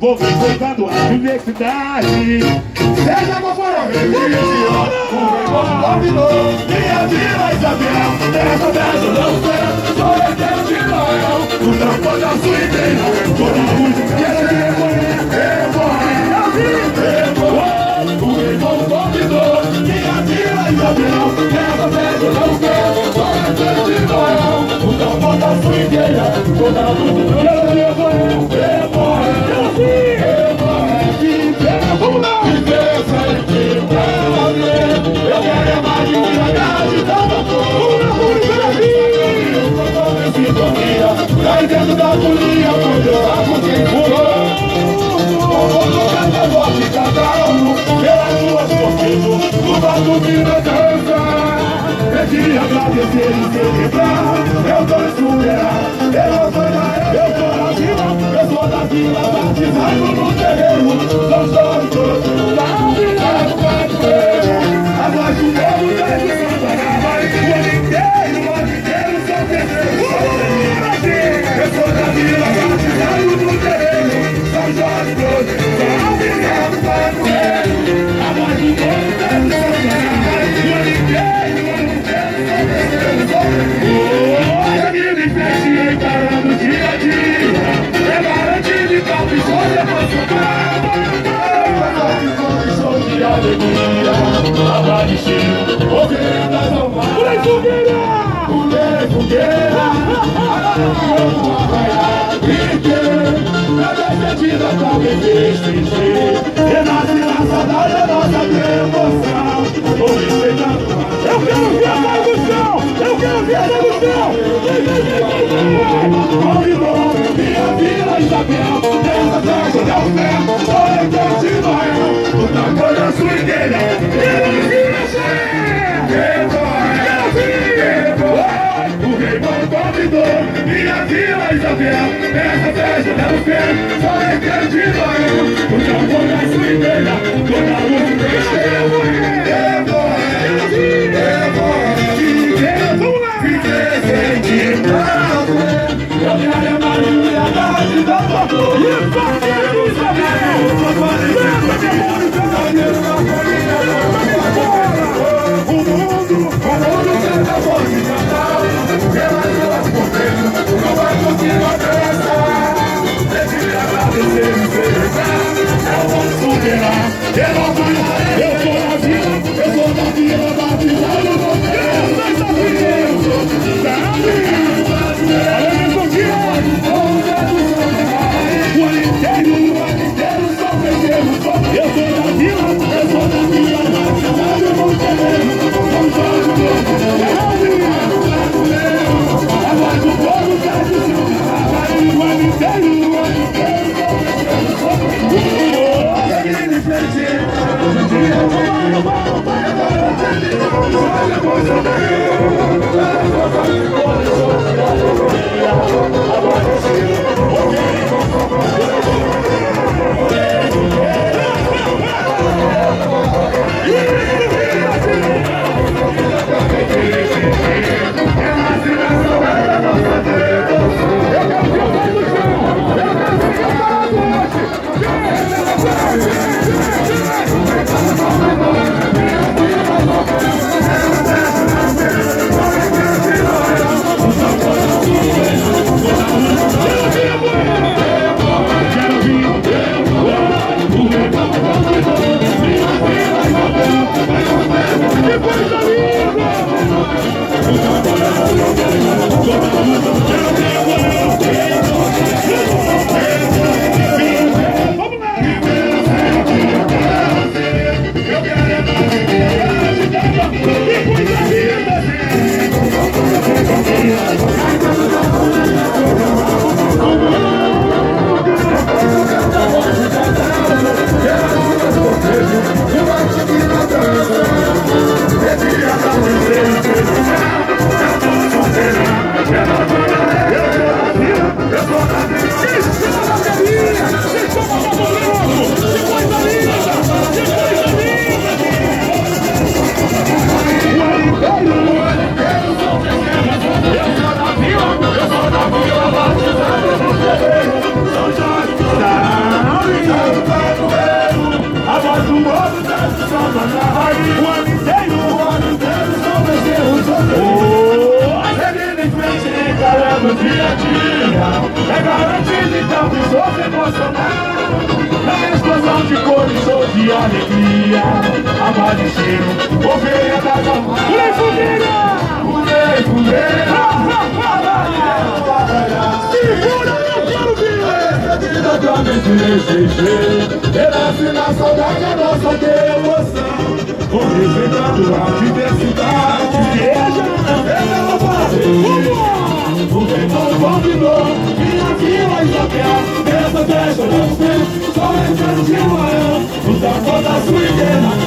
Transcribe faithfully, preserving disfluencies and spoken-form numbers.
vou frequentando a universidade. Seja qual for a religião, o rei convidou minha vila Isabel. Dessa vez eu não sei, sou herdeiro de Noel. O tampão da sua igreja, toda a luz que é recolher. Eu vou, eu vou, o rei convidou minha vila Isabel. Dessa vez eu não sei, sou herdeiro de Noel. O tampão da sua igreja, toda a luz que é recolher. Eu vou, eu vou, eu vou, vamos lá! Eu quero é mais de verdade, tava tudo em sintonia, cai dentro da folia, quando eu tava quem pulou. Vou cada voz de cada um, pelas suas corridas, no batuque da dança. É de agradecer e celebrar, eu tô esperar, eu sou da eu sou da vila, eu sou da vila, batizado no terreno, são só todos da vila do padroeiro. A voz do povo da Santa Catarina, o ano inteiro, o ano inteiro, são terreiros. Eu sou da vila, batizado no terreno, são Jorge todos da vila do padroeiro. A voz do povo da Santa Catarina, o ano inteiro, o ano inteiro, são terreiros. Olha a vida em frente, encarando o dia a dia. É garantido de caprichoso emocionado. Show de alegria, amanhecido, fogueira das almas. Mulher fogueira, mulher fogueira, vamos arraiar, brinquedo. Na despedida talvez extinguir, renasce na saudade a nossa devoção. Vou respeitando a eu quero ver a evolução, eu quero ver a evolução. Convidou minha vila Isabel, dessa festa de alfé, sou herdeiro de Noel. O tamanho da sua igreja, eu vira ser. O rei convidou minha vila Isabel, dessa festa de alfé, sou herdeiro de Noel. O tamanho da sua igreja, toda a luz do eu vou, eu vou, eu quero é mais de verdade da tua cor. E o parceiro Isabel, lembra demônio pela vida da colina da fora. O mundo, o mundo canta a voz de Natal. Pelas suas porteiras, não vai conseguir atravessar. Deixe-me agradecer e celebrar. Eu vou superar, eu não vou, eu sou da vila, eu sou da vila, batizado no Deus, eu sou da vila, eu sou da vila. O ano inteiro, o ano inteiro, só perdemos. Eu sou da vila, eu sou da vila, batizado no terreno, não sou do meu, a voz do povo tá dizendo. O ano inteiro, o ano inteiro, só perdemos. Cheguei de frente, todo dia eu vou, eu vou, eu vou, eu vou, eu modo da samba na raiz. O ano inteiro, o ano inteiro são bezerros solteiros. Seguindo em frente, encarando dia a dia. É garantido então que sou emocional. É explosão de cores, show de alegria. Amar de cheiro, ovelha da cama. Pulei fogueira! Pulei fogueira! Segura, eu quero ver! Perdida que a mente nesse jeito. Pedaço na saudade, a nossa emoção. Representando a diversidade. Veja, veja o barreiro. O vento convidou minha vila Isabel. Essa festa das vezes, só entrando de manhã. O tapão da sua ideia.